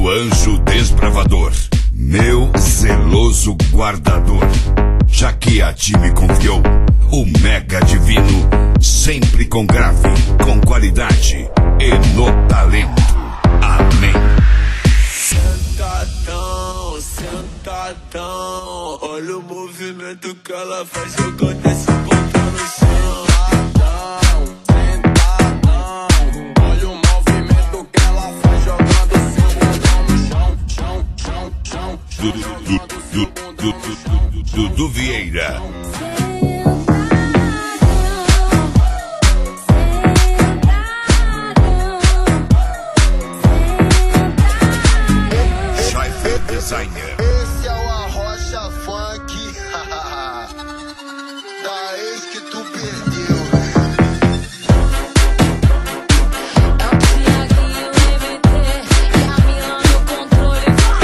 meu anjo desbravador, meu zeloso guardador, já que a ti me confiou o mega divino, sempre com grave, com qualidade e no talento. Amém. Sentadão, sentadão, olha o movimento que ela faz jogando esse botão no chão. Sentadão, olha o movimento que ela faz jogando esse botão no chão, chão, chão, chão. Dudu Vieira. Designer. Esse é o Arrocha Funk da ex que tu perdeu. É o Thiaguinho MT e a Mila no controle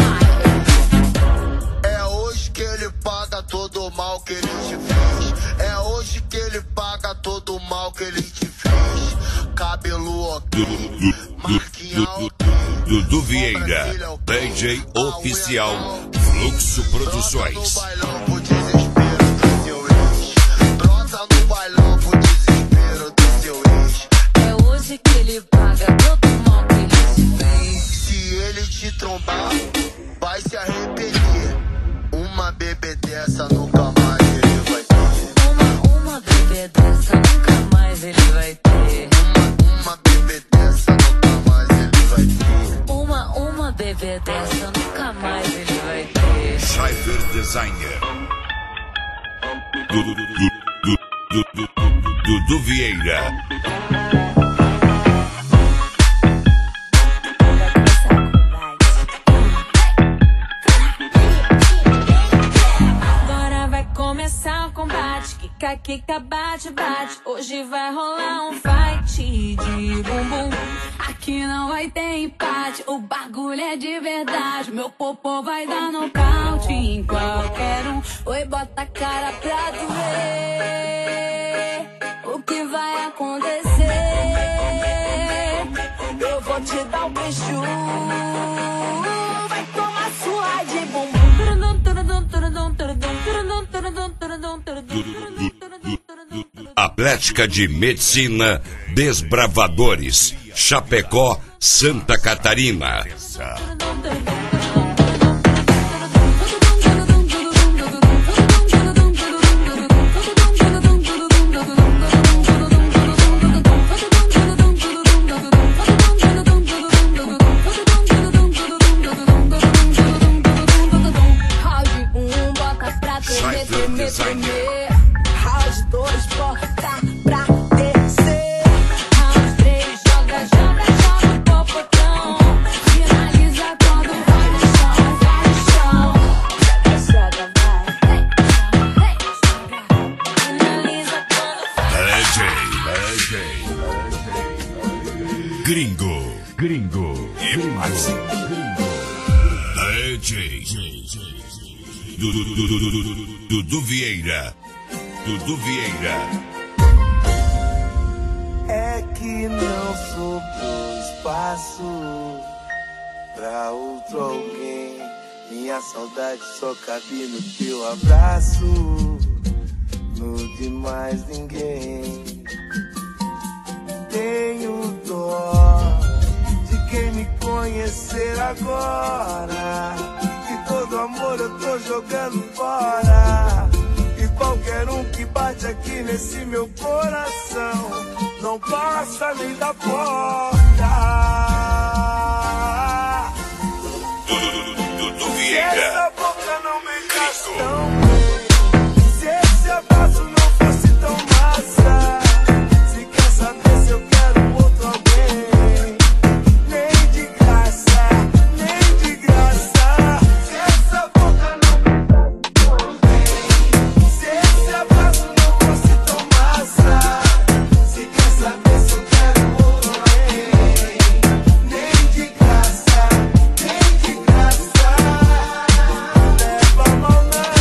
vai. É hoje que ele paga todo o mal que ele te fez. É hoje que ele paga todo o mal que ele te fez. Cabelo ok, marquinha ok. Dudu Vieira, DJ oficial, Fluxo Produções. Brosa no bailão pro desespero do seu ex. Brosa no bailão pro desespero do seu ex. É hoje que ele paga todo o mal que ele te fez. Se ele te trombar, vai se arrepender. Uma bebê dessa nunca mais ele vai ter. Uma bebê dessa nunca mais ele vai ter. Uma bebê dessa nunca mais ele vai ter. Uma bebê dessa nunca mais ele vai ter. Cypher Designer. Dudu Vieira. Agora vai começar o combate. Kika, kika, bate, bate. Hoje vai rolar um fight de bumbum. Aqui não vai ter empate. O bagulho é de verdade. Meu popô vai dar nocaute em qualquer um. Oi, bota a cara pra tu ver o que vai acontecer. Eu vou te dar um beijo. Vai tomar sua de bumbum. Atlética de Medicina Desbravadores, Chapecó, Santa Catarina. Round 2, bota pra descer. Round 3, joga, joga, joga o popotão. Finaliza quando vai no chão, vai no chão. Joga, vai. Finaliza quando vai. Gringo. Dudu Vieira. É que não sobrou espaço pra outro alguém. Minha saudade só cabe no teu abraço, no de mais ninguém. Tenho dó de quem me conhecer agora, que todo amor eu tô jogando fora. E qualquer um que bate aqui nesse meu coração não passa nem da porta. Dudu Se Vieira. essa boca não beijasse tão bem, se esse abraço não fosse tão massa, se quer saber se eu quero outro alguém, nem de graça, nem de graça. Se essa boca não beijasse tão bem, se esse abraço não fosse tão massa, se quer saber se eu quero outro alguém, nem de graça, nem de graça. Leva mal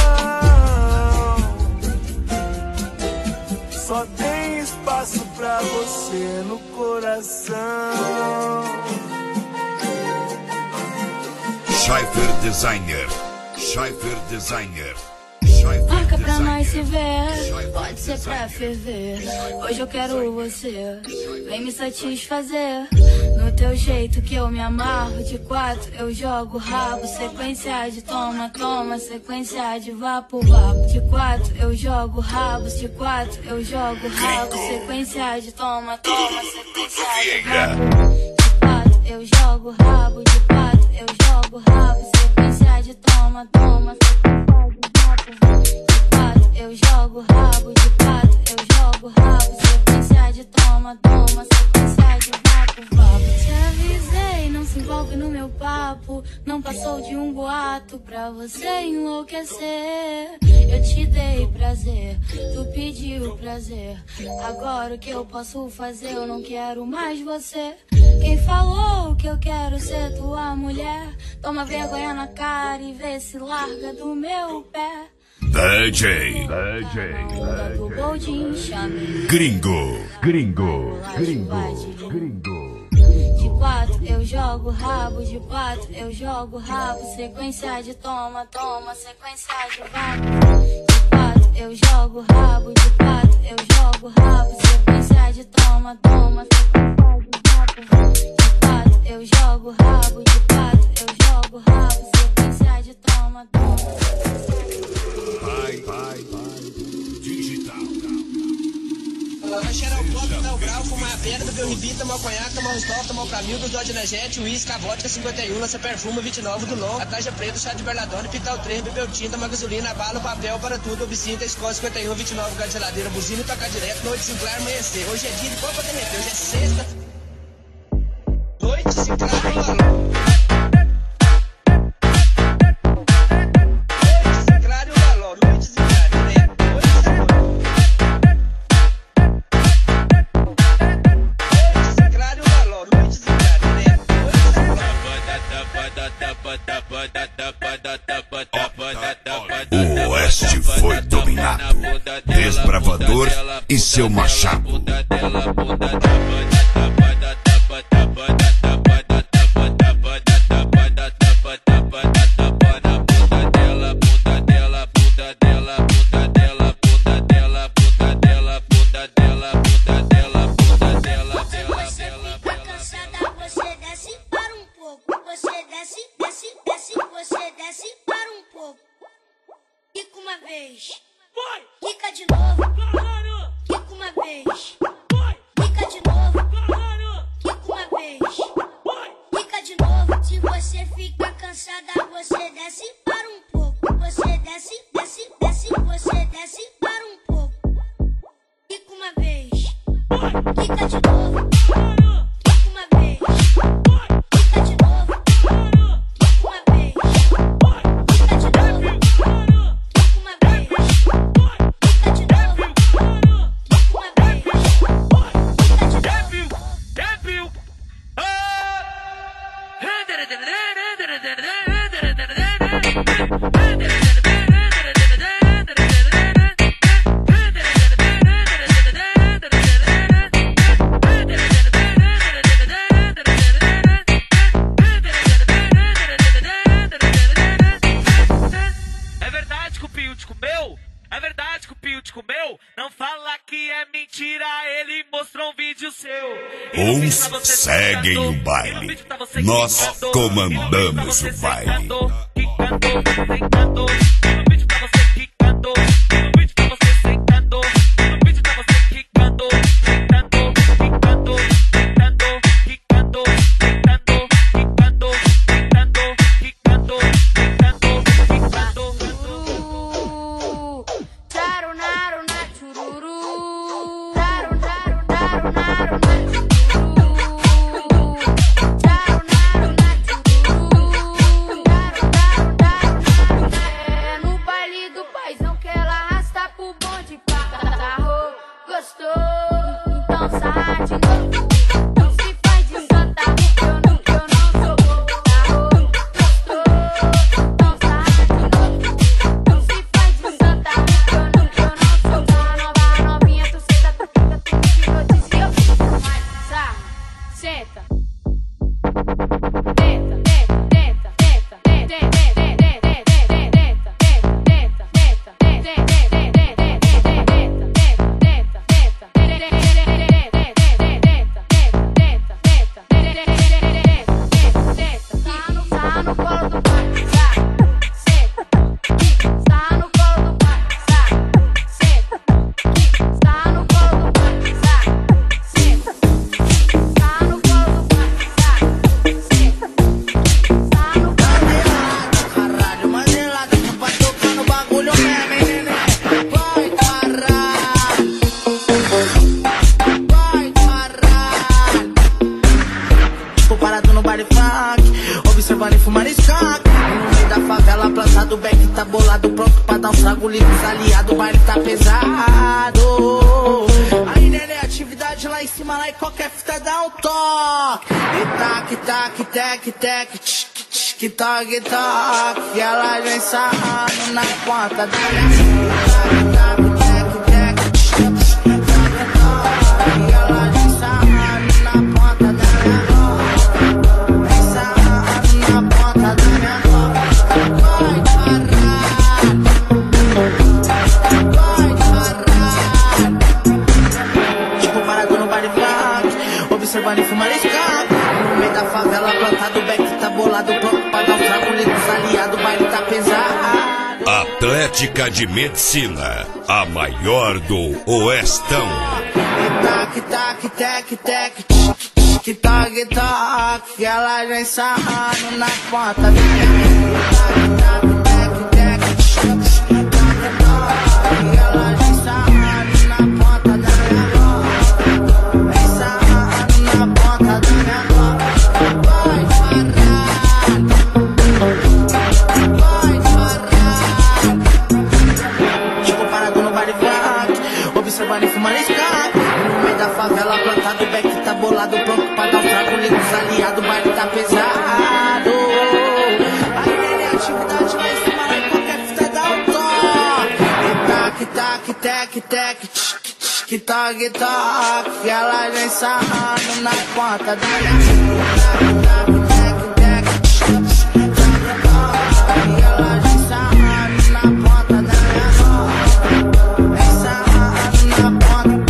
não, só tem espaço pra você no coração. Scheifer Designer. Scheifer Designer. Marca pra nós se ver, pode ser pra ferver. Hoje eu quero você, vem me satisfazer. No teu jeito que eu me amarro, de 4 eu jogo rabo. Sequência de toma, toma, sequência de vapo, vapo. De 4 eu jogo rabos, de 4 eu jogo rabo. Sequência de toma, toma, sequência de vapo. De 4 eu jogo rabo, de 4 eu jogo rabo. Sequência de toma, toma, sequência de vapo. De 4 eu jogo rabo, de 4 eu jogo rabo. Sequência de toma, toma, sequência de vapo, vapo. Te avisei, não se envolve no meu papo. Não passou de um boato pra você enlouquecer. Eu te dei prazer, tu pediu prazer. Agora o que eu posso fazer? Eu não quero mais você. Quem falou que eu quero ser tua mulher? Toma vergonha na cara e vê se larga do meu pé. DJ Gringo. De 4 eu jogo rabo, de 4 eu jogo rabo. Sequência de toma, toma, sequência de vapo. De 4 eu jogo rabo, de 4 eu jogo rabo. Sequência de toma, toma, sequência de vapo. De 4 eu jogo rabo, de 4 eu jogo rabo. Sequência de toma, toma. Digital. Cheirar o pop, dar o grau, fumar a pedra, beber o ribi, tomar o conhaque, tomar o stop, tomar o camil, dose de energético, uísque, a vodka 51, lança perfume, 29 do long, a caixa preta, chá de berladona, pitar o trem, beber o tinta, uma gasolina, a bala, o papel, para tudo, obcinta, escola 51, 29, gás de geladeira, buzina e tocar direto, noite Sinclair, amanhecer. Hoje é dia de pão pra derreter, hoje é sexta. Noite Sinclair, mano. O Oeste foi dominado. Desbravador e seu machado. Quica uma vez, quica de novo, quica uma vez, quica de novo, quica uma vez, quica de novo. Se você fica cansada, você desce para um pouco. Você desce, desce, desce, você desce para um pouco. Quica uma vez, quica de novo, quica uma vez, quica de novo, quica uma vez, quica de novo. É verdade que o Pio te comeu? Não fala que é mentira, ele mostrou um vídeo seu. Uns seguem o baile, nós comandamos o baile. No Aí, nenê, atividade lá em cima, lá e qualquer fita dá um toque. E tac, tac, tec, tec, tch, toque, toque. Ela vem sarrando na ponta da minha tac, tec, tec, tch, toque, toque. Ela vem sarrando na ponta da minha boca. Vem sarrando na ponta da minha boca. Vai parar, vai parar. Tipo parado no baile funk, observando e fumando escape. No meio da favela, plantado, o back tá bolado, pronto pra dar um trago, negros aliado, o baile tá pesado. Atlética de Medicina, a maior do Oestão. Tac, tac, tec, tec, tch, toque, toque. Ela vem sarrando na ponta da minha tac, tac, tec, tec, tch, toque, toque. Ela vem sarrando na ponta da minha boca. Vem sarrando na ponta da minha boca. Vai parar, vai parar. Tipo parado no baile funk, observando e fumando escape. No meio da favela, plantado, o back tá bolado, pronto pra dar um trago, negros aliado, o baile tá pesado. Aí, nenê, atividade lá em cima, lá em qualquer fita dá um toque. E tac, tac, tec, tec, tch, toque, toque. Ela vem sarrando na ponta da minha tac, tec, tec, tch, toque, toque. Ela vem sarrando na ponta da minha boca. Vem sarrando na ponta.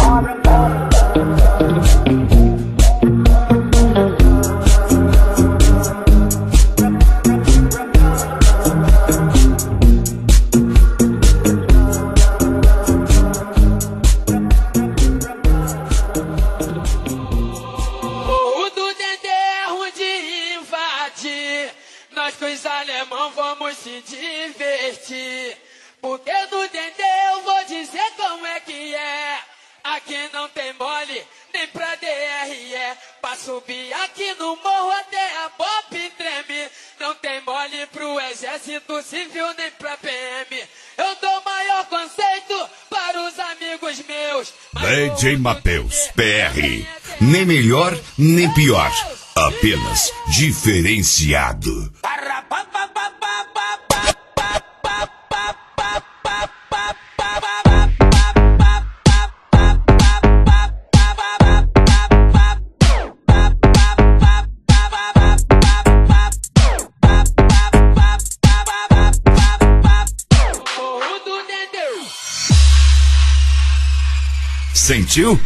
O do Dendê é ruim de invadir. Nós com os alemão vamos se divertir. Porque no Dendê eu vou dizer como é que é. Aqui não tem mole, nem pra DRE. Pra subir aqui no morro até a pop treme. Não tem mole pro exército civil nem pra PM. Eu dou maior conceito para os amigos meus. DJ Mateus, PR. Nem melhor, nem pior. Apenas diferenciado. Sentiu?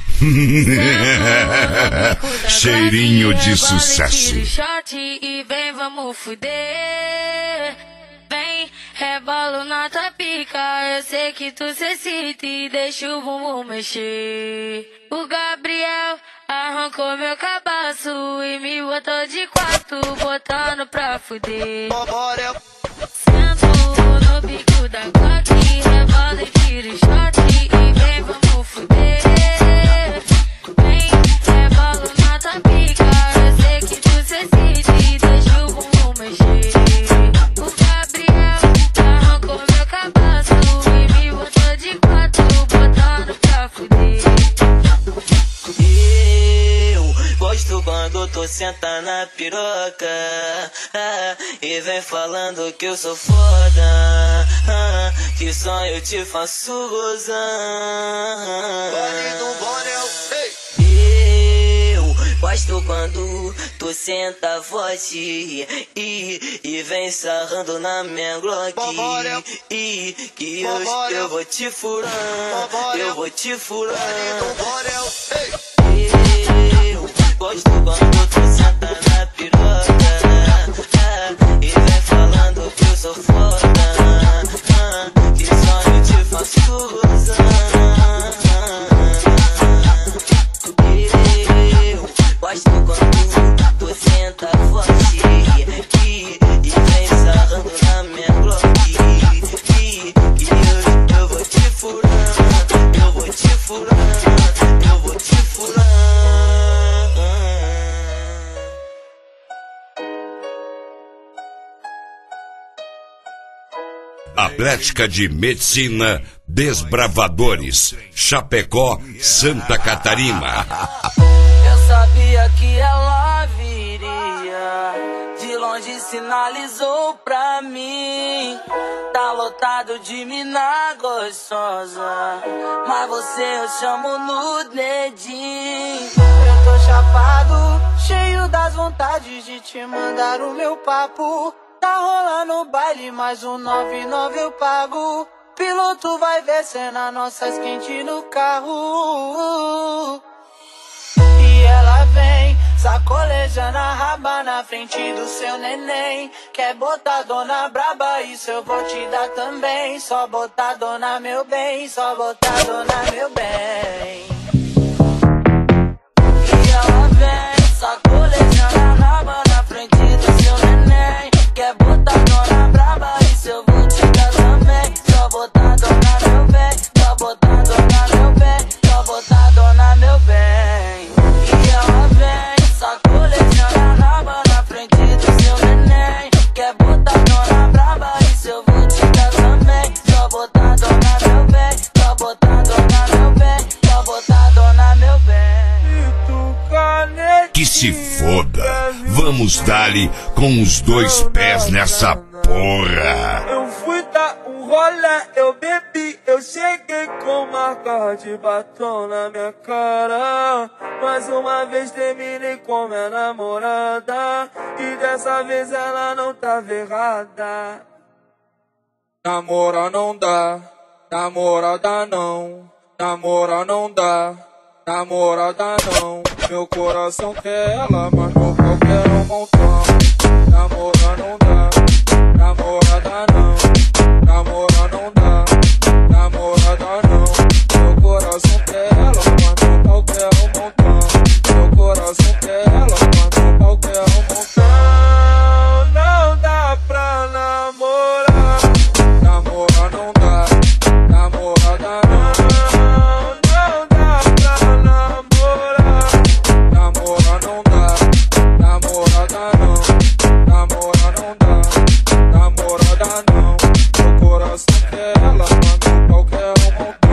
Cheirinho de sucesso. Tira o short e vem, vamos fuder. Vem, rebolo na tua pica. Eu sei que tu se excita e deixa o bumbum mexer. O Gabriel arrancou meu cabaço e me botou de quatro, botando pra fuder. Sento no bico da Glock, rebola e tira o short e vem, vamos fuder. Vem, rebolo na tua pica. Eu sei que tu se excita e deixa o bumbum mexer. O Gabriel arrancou meu cabaço e me botou de quatro, botando pra fuder. Eu gosto quando tu senta na piroca e vem falando que eu sou foda, que só eu te faço gozar. Eu gosto quando tu senta forte e vem sarrando na minha Glock e que eu vou te furar, eu vou te furar. Eu gosto quando tu senta na piroca e vem falando que eu sou foda, que só eu te faço gozar. Eu gosto quando tu senta forte e vem sarrando na minha Glock que eu vou te furar, eu vou te furar, eu vou te furar. Atlética de Medicina, Desbravadores, Chapecó, Santa Catarina. Eu sabia que ela viria, de longe sinalizou pra mim. Tá lotado de mina gostosa, mas você eu chamo no dedinho. Eu tô chapado, cheio das vontades de te mandar o meu papo. Tá rolando o baile, mais um 99 eu pago. Piloto vai ver cena nossas quente no carro. E ela vem sacolejando a raba na frente do seu neném. Quer botar dona braba, isso eu vou te dar também. Só botar dona meu bem, só botar dona meu bem. E ela vem sacolejando a raba na frente do seu neném. Quer botar dona braba, isso eu vou te dar também. Só botar dona meu bem, só botar dona meu bem, só botar dona meu bem. E ela vem sacolejando a raba na frente do seu neném. Quer botar dona braba, isso eu vou te dar também. Só botar dona meu bem, só botar dona meu bem, só botar dona meu bem. Que se foda, vamos dar-lhe com os dois pés nessa porra. Eu fui dar um rolê, eu bebi, eu cheguei com marca de batom na minha cara. Mais uma vez terminei com minha namorada, e dessa vez ela não tava errada. Namorar não dá, namorada não. Namorar não dá, namorada não. Meu coração quer ela, mas meu pau quer um montão. Namorar não dá, namorada não. Namorar não dá, namorada não. Meu coração quer ela, mas meu pau quer um montão. Meu coração quer ela, mas meu pau quer um montão. Não dá pra namorar. Namorar não dá, namorada não. Não dá pra namorar. Namorar não dá, namorada não. Namorar não dá, namorada não. Meu coração quer ela, mas meu pau quer um montão.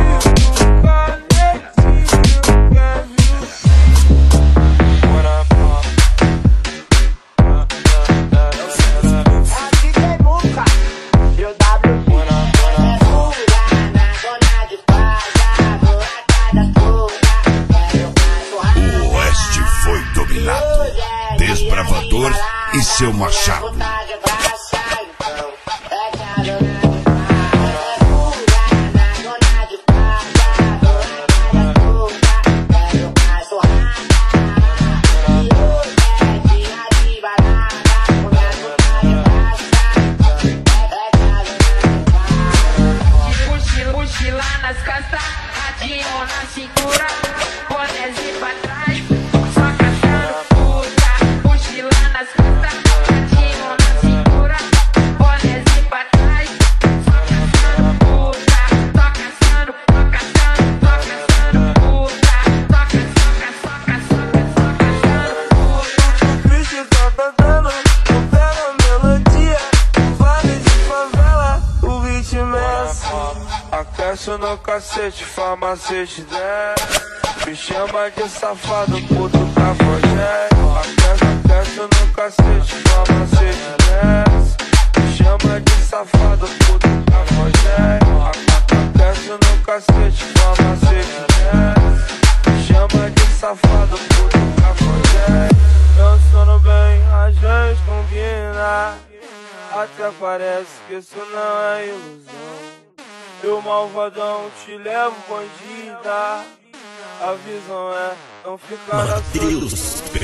O Oeste foi dominado. Desbravador e seu machado. Mochila nas costas, radinho na cintura, bonézinho pra trás, só caçando puta. Mochila nas costas, radinho na cintura, bonézinho pra trás, só caçando puta. Só caçando, só caçando, só caçando puta. Só caçando puta. Bicho tá cantando, eu pego a melodia. Vale de favela, o ritmo é assim. Aquece no cacete, farmacete desce. Me chama de safado, puto cafajé. Aquece no cacete, farmacete desce. Me chama de safado, puto cafajé. Aquece no cacete, farmacete desce. Me chama de safado, puto cafajé. Pensando bem, às vezes combina. Até parece que isso não é ilusão. Eu malvadão te levo bandida. A visão é não ficar na solidão.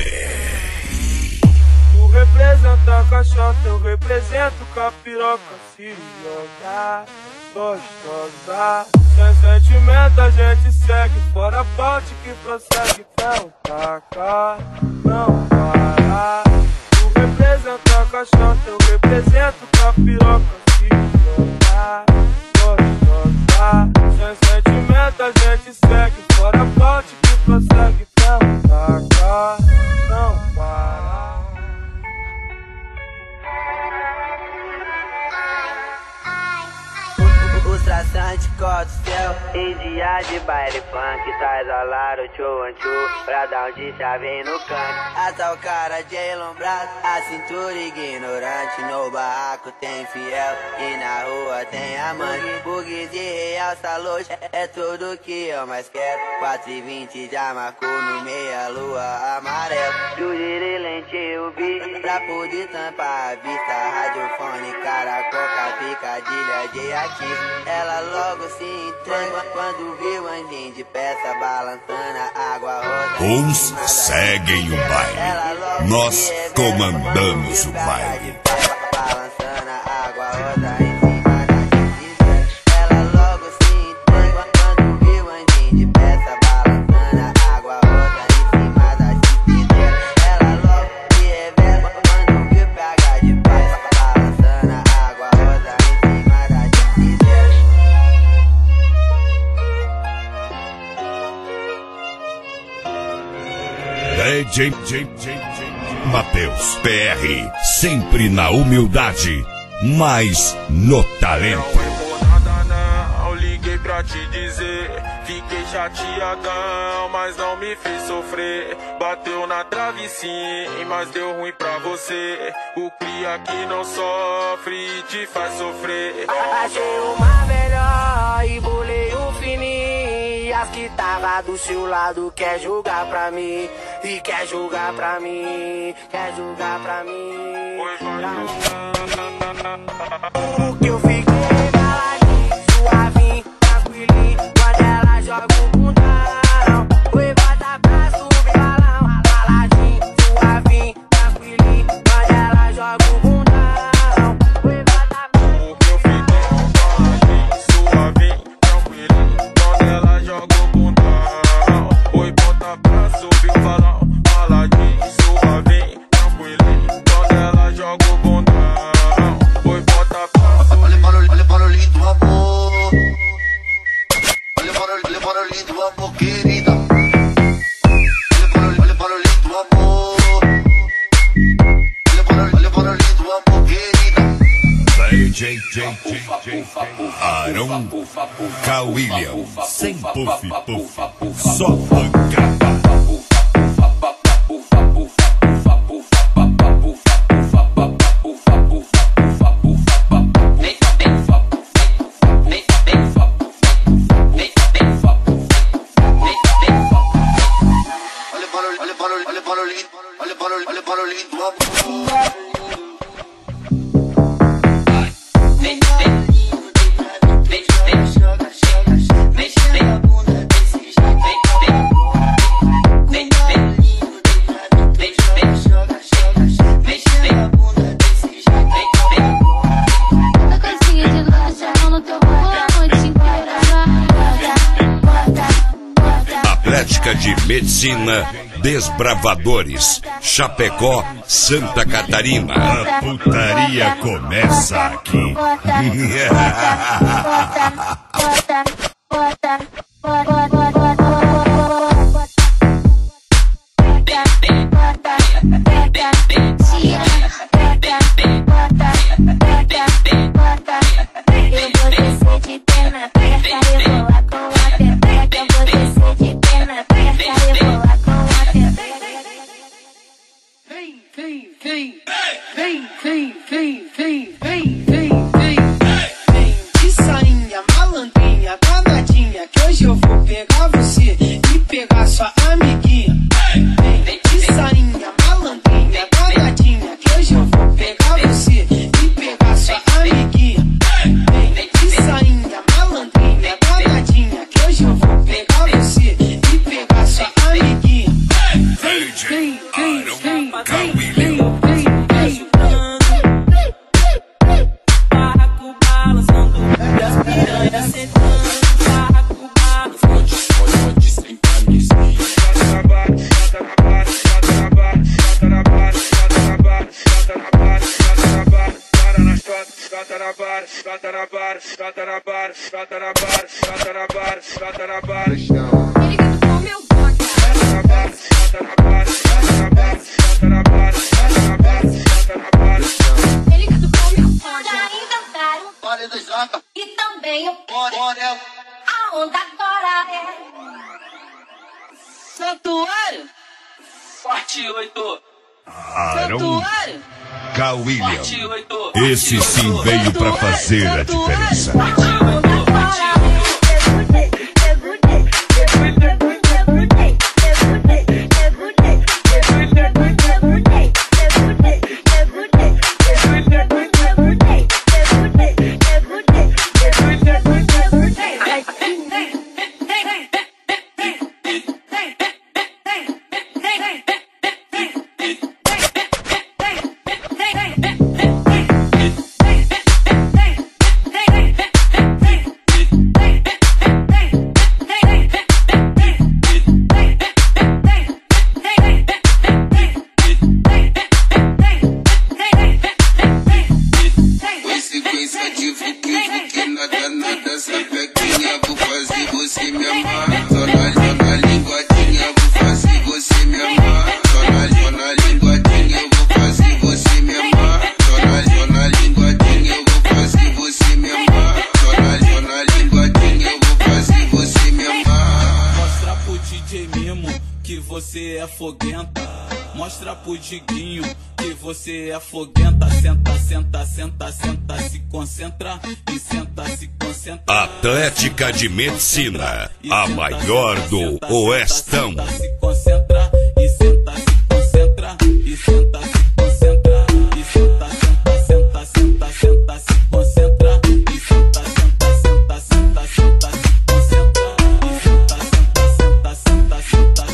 Tu representa a caixota, eu represento capiroca. Se jogar, gostosa. Sem sentimento a gente segue. Fora a parte que prossegue. Não taca, não para. Tu representa a caixota, eu represento capiroca. Se jogar, gostosa. Sem sentimento a gente segue. Fora a parte que prossegue. Não taca, não para. Os traçantes cortos, baile funk, tá exalado, tchu, pra dar um de chave no canto. Assa o cara de elombrado, a cintura ignorante. No barraco tem fiel e na rua tem amante. Bug de realça loja, é tudo que eu mais quero. 4h20 já marcou no meia lua amarelo. Juriri lente o bicho, pra poder tampar a vista. Radiofone, cara, coca, picadilha de ativo. Ela logo se entrega quando viu anjinho de peça balançando a água roda. Uns seguem o baile, nós comandamos o baile. Balançando a água roda em cima da gente. Ela logo se entrega quando viu anjinho de peça balançando a água roda em cima da gente. Ela logo se revela quando viu PH de paz balançando a água roda em cima da gente. Matheus PR, sempre na humildade, mas no talento. Não liguei pra te dizer, fiquei chateadão, mas não me fez sofrer. Bateu na trave sim, mas deu ruim pra você. O cria que não sofre e te faz sofrer. Achei uma melhor e bolei o fininho. As que tava do seu lado quer jogar pra mim. E quer jogar pra mim, quer jogar pra mim. O que eu fiquei baladinho, suavinho, tranquilinho. Quando ela joga o bundão, oi, bota pra subir balão. Baladinho, suavinho, tranquilinho. Quando ela joga o bundão, oi, bota pra subir balão. O que eu fiquei baladinho, suavinho, tranquilinho. Quando ela joga o bundão, oi, bota pra subir o balão. Baladinho, suavinho, tranquilinho. Quando ela joga o bundão, oi, bota pra subir. Olha para o lindo amor. Olha para o lindo amor, querida. Olha para o lindo amor. Olha para o lindo amor, querida. Arão K. William, sem puff, só pancada. Olha para o lindo amor. Atlética de Medicina, Desbravadores, Chapecó, Santa Catarina. A putaria começa aqui. De sainha, malandrinha, danadinha, que hoje eu vou pegar você e pegar sua amiguinha. Vem de sainha, malandrinha, danadinha, que hoje eu vou pegar você e pegar sua amiguinha. Vem de sainha, malandrinha, danadinha, que hoje eu vou pegar você e pegar sua amiguinha. Arão K. William. Barraco balançando, das piranhas sentando, barraco balançando. Pode sem camisa. E também o a onda agora é Santuário. Forte 8. Santuário. K. William. Esse sim veio pra fazer a diferença. Você é foguenta, mostra pro Diguinho que você é foguenta. Senta, senta, senta, senta, se concentra e senta, se concentra. Atlética de Medicina, a maior do Oestão. Se concentra e senta, se concentra e senta, se concentra e senta, senta, senta, senta, senta, se concentra e senta, senta, senta, senta, senta, se concentra e senta, senta, senta, senta, senta.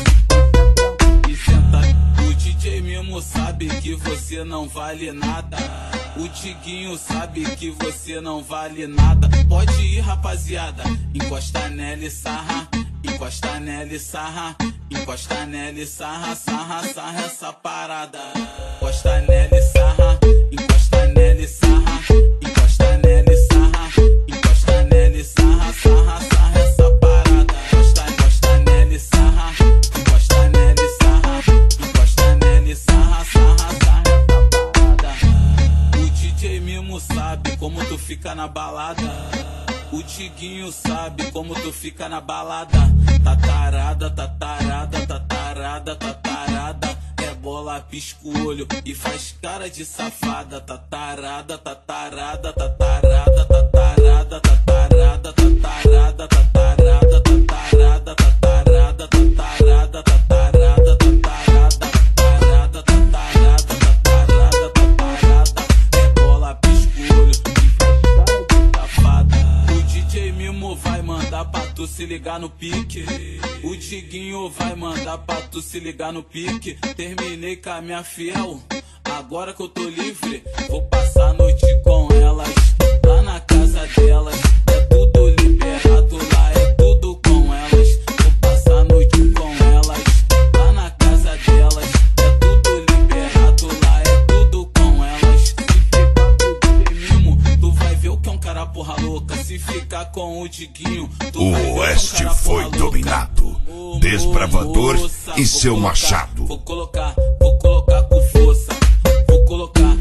O DJ Mimo sabe que você não vale nada. O Diguinho sabe que você não vale nada. Pode ir, rapaziada, encosta nela e sarra. Encosta nela e sarra. Encosta nela e sarra, sarra, sarra essa parada. Encosta nela e sarra. Encosta nela e sarra. Encosta nela e sarra. Encosta nela e sarra, sarra, sarra essa parada. Encosta nela e sarra. Encosta nela e sarra. Encosta nela e sarra, sarra, sarra essa parada. O DJ Mimo sabe como tu fica na balada. O Diguinho sabe como tu fica na balada. Tatarada, tatarada, tatarada, tatarada. É bola, pisca o olho e faz cara de safada. Tatarada, tatarada, tatarada, tatarada, tatarada, tatarada, tatarada, tatarada, tatarada, tatarada, tatarada, tatarada, tatarada, tatarada, tatarada, tatarada. É bola, pisca o olho e faz cara de safada. O DJ Mimo vai mandar pra tu se ligar no pique. O Diguinho vai mandar pra tu se ligar no pique. Terminei com a minha fiel, agora que eu tô livre, vou passar a noite com elas. Lá na casa delas, é tudo liberado, lá é tudo com elas. Vou passar a noite com elas. Lá na casa delas, é tudo liberado, lá é tudo com elas. Se ficar com o DJ Mimo, tu vai ver o que é um cara porra louca. Se ficar com o Diguinho, tu vai ver O Oeste foi dominado. Desbravador e seu machado. Vou colocar com força. Vou colocar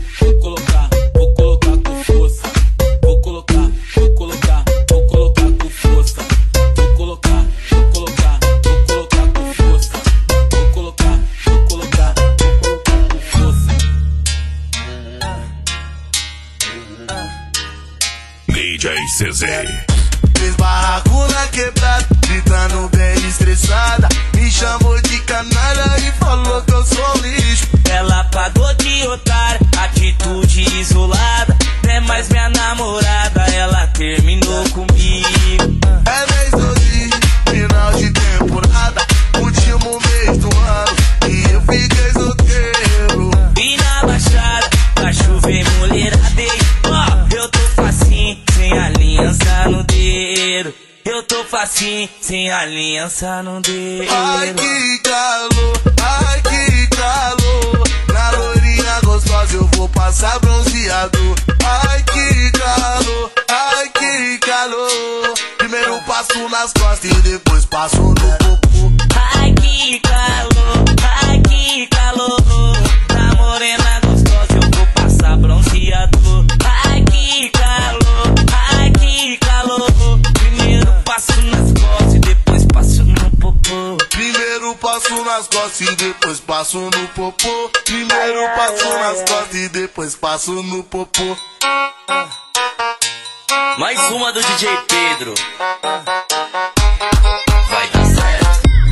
com força. Vou colocar com força. Vou colocar com força. Vou colocar com força. DJ CZ. Fez barraco na quebrada, gritando bem estressada. Me chamou de canalha e falou que eu sou lixo. Ela pagou de otária, atitude isolada. Não é mais minha namorada, ela terminou comigo. É mês hoje, final de temporada, último mês do ano, e eu fiquei solteiro. E na baixada, pra chover mulheradei. Ó, eu tô facinho, sem aliança no dedo. Eu tô facinho, sem aliança no dedo. Ai que calor, ai que calor. Na loirinha gostosa eu vou passar bronzeado. Ai que calor, ai que calor. Primeiro passo nas costas e depois passo no popô. Ai que calor, ai que calor. Na morena gostosa eu vou passar bronzeado. Ai que calor, ai que calor. Primeiro passo nas costas e depois passo no popô. Primeiro passo passo nas costas e depois passo no popô. Primeiro passo nas costas e depois passo no popô. Mais uma do DJ Pedro. Vai dar certo.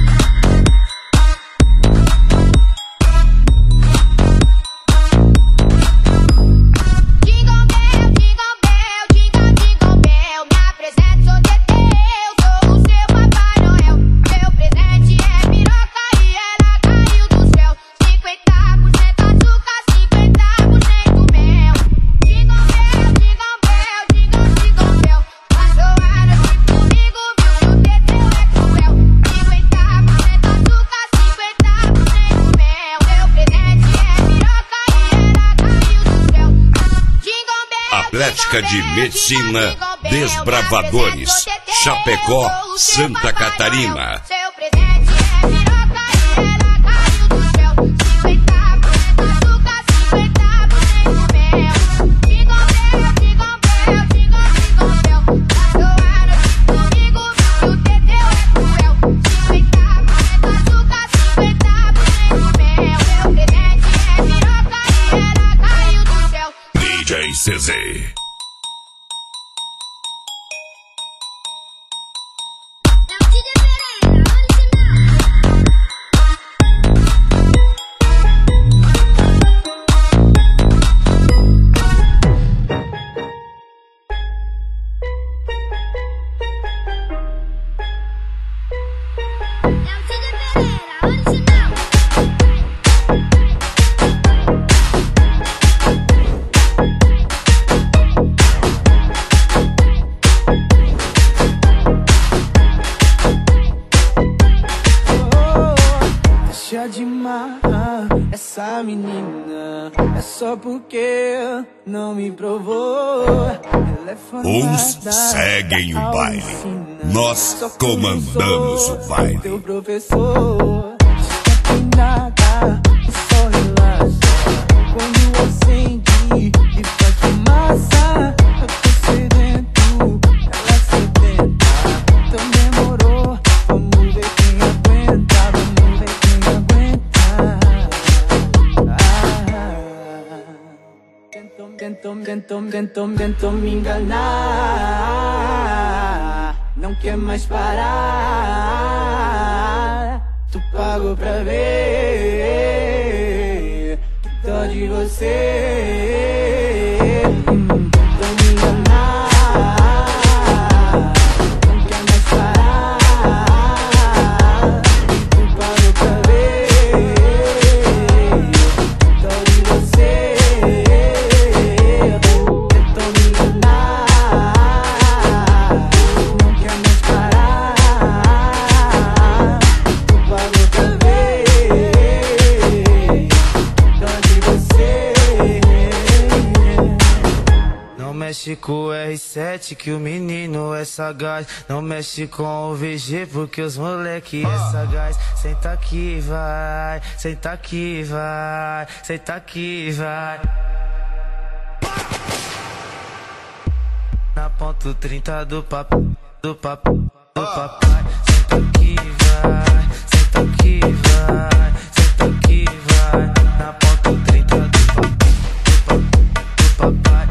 Atlética de Medicina Desbravadores, Chapecó, Santa Catarina. Seu presente é piroca e ela caiu do céu. 50% açúcar, 50% mel. Jingle bell, jingle bell, jingle bell. Passou a noite comigo, viu que o Teteu é cruel. 50% açúcar, 50% mel. Seu presente é piroca e ela caiu do céu. DJ CZ. Essa menina é só porque não me provou. Uns seguem o baile, nós comandamos o baile. Teu professor, não tem nada, só relaxa. Quando acende e faz fumaça, eu tô sedento, ela sedenta. Então demorou, vamos ver quem aguenta, vamos ver quem aguenta. Tentou me enganar, não quer mais parar. Tu pagou pra ver que dó de você. Tentou me enganar, não quer mais parar. Tu pagou pra ver que dó de você. Mexe com o R7 que o menino é sagaz. Não mexe com o VG porque os moleque é sagaz. Senta aqui, vai, senta aqui, vai, senta aqui, vai. Na ponto 30 do papo, do papo, do papai. Senta aqui, vai, senta aqui, vai, senta aqui, vai. Na ponto 30 do papo, do papai.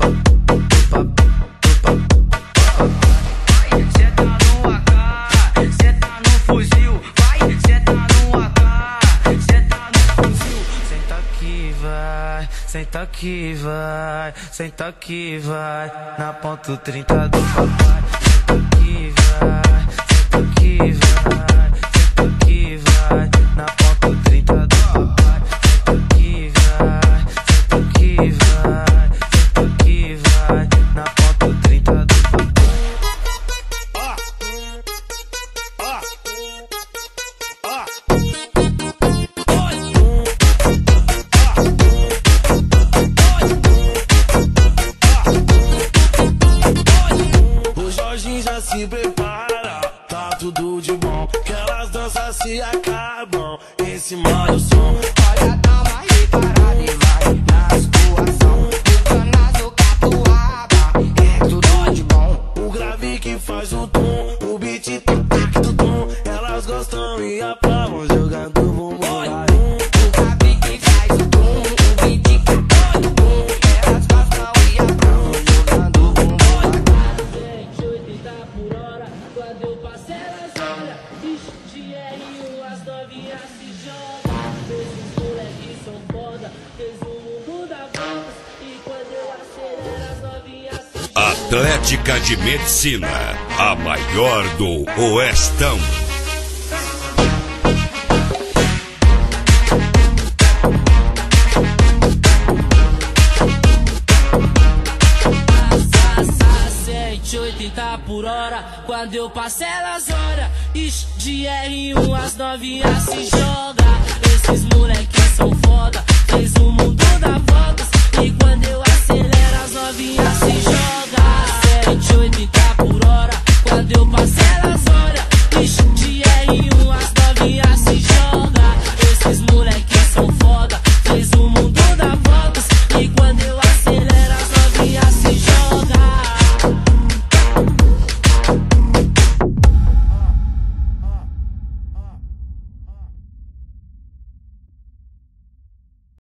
Senta aqui, vai, senta aqui, vai. Na ponto 30 do papai. Senta aqui, vai, senta aqui, vai, senta aqui, vai. Na ponto 30 do papai. Senta aqui, vai, senta aqui, vai, senta aqui, vai. Na ponto 30 do papai. Se prepara, tá tudo de bom. Que elas danças se acabam em cima do som. Olha, dá uma reparada e vai na situação. Canazo, catuaba, é tudo de bom. O grave que faz o tom, o beat tac do tom. Elas gostam gostam e aplaudem jogando bumbum. O cabelo que faz o bum, o beat que põe o bum. Elas gostam e aplaudem jogando bumbum. 180 por hora, quando eu passo elas olham. De R1 as novinhas se jogam. Esses moleques são foda, fez o mundo dar voltas. E quando eu acelero as novinhas se jogam. Atlética de Medicina, a maior do Oestão. Passa 180 por hora, quando eu passo elas olham. De R1 as novinhas se jogam. Esses moleques são foda, fez o mundo dar voltas. E quando eu acelero as novinhas se jogam. 180